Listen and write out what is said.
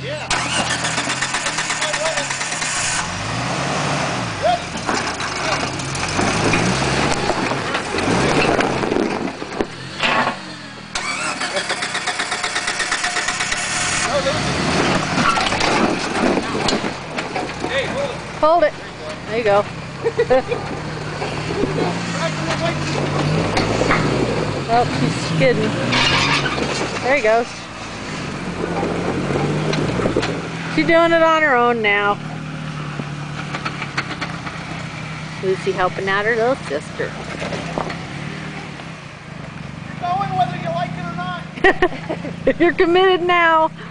Hold it. There you go. Oh, she's skidding. There he goes. She's doing it on her own now. Lucy helping out her little sister. You're going whether you like it or not. You're committed now.